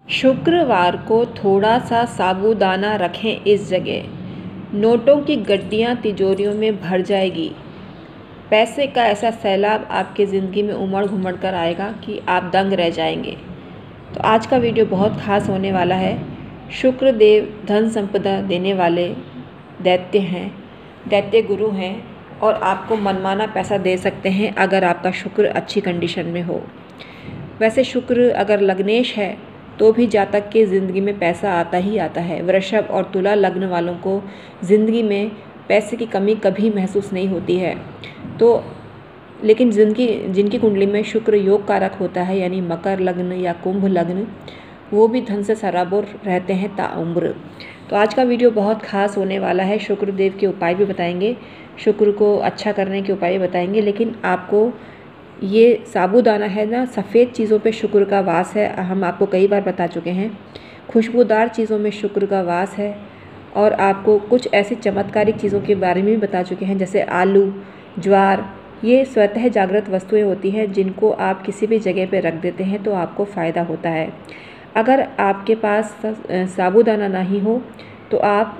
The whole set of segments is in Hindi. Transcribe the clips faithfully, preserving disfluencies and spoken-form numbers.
शुक्रवार को थोड़ा सा साबूदाना रखें इस जगह, नोटों की गड्डियाँ तिजोरियों में भर जाएगी। पैसे का ऐसा सैलाब आपकी ज़िंदगी में उमड़ घुमड़ कर आएगा कि आप दंग रह जाएंगे। तो आज का वीडियो बहुत ख़ास होने वाला है। शुक्र देव धन संपदा देने वाले दैत्य हैं, दैत्य गुरु हैं और आपको मनमाना पैसा दे सकते हैं अगर आपका शुक्र अच्छी कंडीशन में हो। वैसे शुक्र अगर लग्नेश है तो भी जातक के ज़िंदगी में पैसा आता ही आता है। वृषभ और तुला लग्न वालों को ज़िंदगी में पैसे की कमी कभी महसूस नहीं होती है। तो लेकिन जिनकी जिनकी कुंडली में शुक्र योग कारक होता है, यानी मकर लग्न या कुंभ लग्न, वो भी धन से सराबोर रहते हैं ताउम्र। तो आज का वीडियो बहुत खास होने वाला है। शुक्र देव के उपाय भी बताएंगे, शुक्र को अच्छा करने के उपाय बताएंगे। लेकिन आपको ये साबूदाना है ना, सफ़ेद चीज़ों पे शुक्र का वास है। हम आपको कई बार बता चुके हैं। खुशबूदार चीज़ों में शुक्र का वास है और आपको कुछ ऐसी चमत्कारिक चीज़ों के बारे में भी बता चुके हैं, जैसे आलू, ज्वार। ये स्वतः जागृत वस्तुएं होती हैं जिनको आप किसी भी जगह पे रख देते हैं तो आपको फ़ायदा होता है। अगर आपके पास साबूदाना नहीं हो तो आप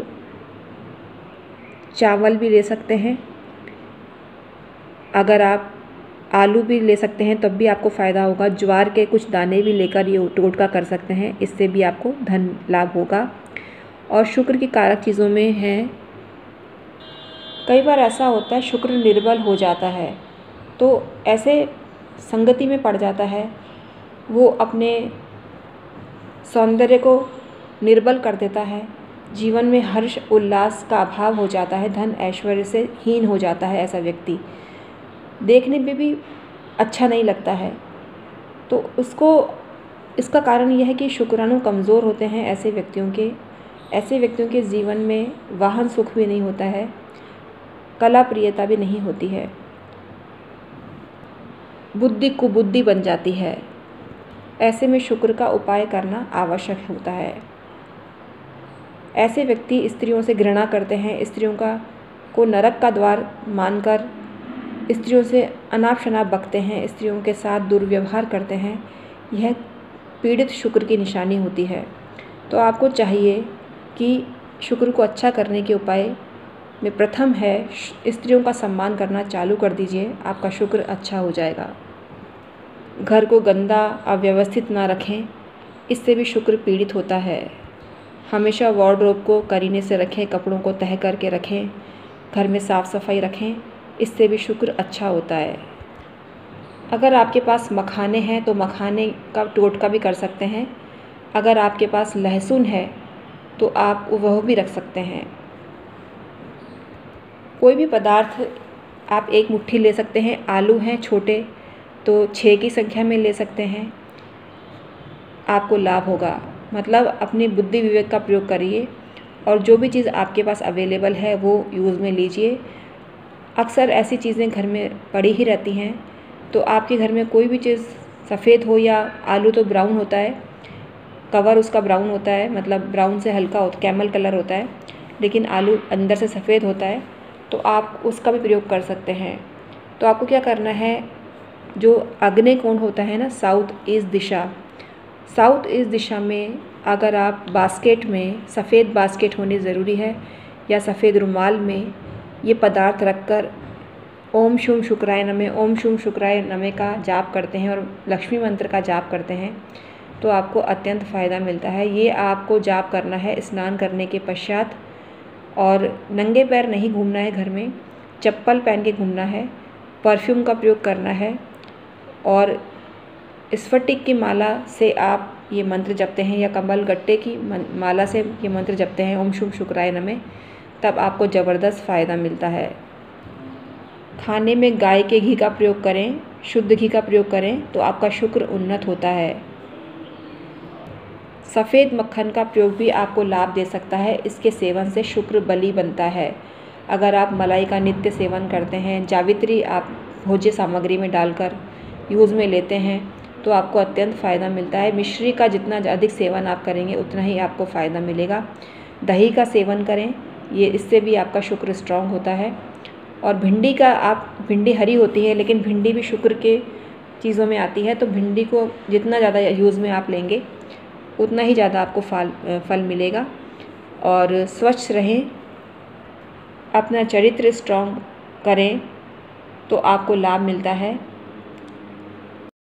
चावल भी ले सकते हैं, अगर आप आलू भी ले सकते हैं तब भी आपको फ़ायदा होगा। ज्वार के कुछ दाने भी लेकर ये टोटका कर सकते हैं, इससे भी आपको धन लाभ होगा। और शुक्र की कारक चीज़ों में हैं, कई बार ऐसा होता है शुक्र निर्बल हो जाता है तो ऐसे संगति में पड़ जाता है, वो अपने सौंदर्य को निर्बल कर देता है, जीवन में हर्ष उल्लास का अभाव हो जाता है, धन ऐश्वर्य से हीन हो जाता है। ऐसा व्यक्ति देखने में भी अच्छा नहीं लगता है। तो उसको इसका कारण यह है कि शुक्राणु कमज़ोर होते हैं ऐसे व्यक्तियों के। ऐसे व्यक्तियों के जीवन में वाहन सुख भी नहीं होता है, कला प्रियता भी नहीं होती है, बुद्धि कुबुद्धि बन जाती है। ऐसे में शुक्र का उपाय करना आवश्यक होता है। ऐसे व्यक्ति स्त्रियों से घृणा करते हैं, स्त्रियों का को नरक का द्वार मानकर स्त्रियों से अनाप शनाप बकते हैं, स्त्रियों के साथ दुर्व्यवहार करते हैं। यह पीड़ित शुक्र की निशानी होती है। तो आपको चाहिए कि शुक्र को अच्छा करने के उपाय में प्रथम है स्त्रियों का सम्मान करना चालू कर दीजिए, आपका शुक्र अच्छा हो जाएगा। घर को गंदा अव्यवस्थित ना रखें, इससे भी शुक्र पीड़ित होता है। हमेशा वार्डरोब को करीने से रखें, कपड़ों को तह करके रखें, घर में साफ़ सफाई रखें, इससे भी शुक्र अच्छा होता है। अगर आपके पास मखाने हैं तो मखाने का टोटका भी कर सकते हैं। अगर आपके पास लहसुन है तो आप वह भी रख सकते हैं। कोई भी पदार्थ आप एक मुट्ठी ले सकते हैं। आलू हैं छोटे तो छः की संख्या में ले सकते हैं, आपको लाभ होगा। मतलब अपनी बुद्धि विवेक का प्रयोग करिए और जो भी चीज़ आपके पास अवेलेबल है वो यूज़ में लीजिए। अक्सर ऐसी चीज़ें घर में पड़ी ही रहती हैं, तो आपके घर में कोई भी चीज़ सफ़ेद हो, या आलू तो ब्राउन होता है, कवर उसका ब्राउन होता है, मतलब ब्राउन से हल्का होता, कैमल कलर होता है, लेकिन आलू अंदर से सफ़ेद होता है, तो आप उसका भी प्रयोग कर सकते हैं। तो आपको क्या करना है, जो आग्नेय कोण होता है ना, साउथ ईस्ट दिशा, साउथ ईस्ट दिशा में अगर आप बास्केट में, सफ़ेद बास्केट होनी ज़रूरी है, या सफ़ेद रुमाल में ये पदार्थ रखकर ओम शुम शुक्राय नमः, ओम शुम शुक्राय नमः का जाप करते हैं और लक्ष्मी मंत्र का जाप करते हैं तो आपको अत्यंत फ़ायदा मिलता है। ये आपको जाप करना है स्नान करने के पश्चात, और नंगे पैर नहीं घूमना है, घर में चप्पल पहन के घूमना है, परफ्यूम का प्रयोग करना है और स्फटिक की माला से आप ये मंत्र जपते हैं, या कमल गट्टे की माला से ये मंत्र जपते हैं ओम शुम शुक्राय नमः, तब आपको ज़बरदस्त फ़ायदा मिलता है। खाने में गाय के घी का प्रयोग करें, शुद्ध घी का प्रयोग करें तो आपका शुक्र उन्नत होता है। सफ़ेद मक्खन का प्रयोग भी आपको लाभ दे सकता है, इसके सेवन से शुक्र बली बनता है। अगर आप मलाई का नित्य सेवन करते हैं, जावित्री आप भोज्य सामग्री में डालकर यूज़ में लेते हैं तो आपको अत्यंत फ़ायदा मिलता है। मिश्री का जितना अधिक सेवन आप करेंगे उतना ही आपको फ़ायदा मिलेगा। दही का सेवन करें, ये इससे भी आपका शुक्र स्ट्रांग होता है। और भिंडी का, आप भिंडी हरी होती है लेकिन भिंडी भी शुक्र के चीज़ों में आती है, तो भिंडी को जितना ज़्यादा यूज़ में आप लेंगे उतना ही ज़्यादा आपको फल फल मिलेगा। और स्वच्छ रहें, अपना चरित्र स्ट्रॉन्ग करें तो आपको लाभ मिलता है।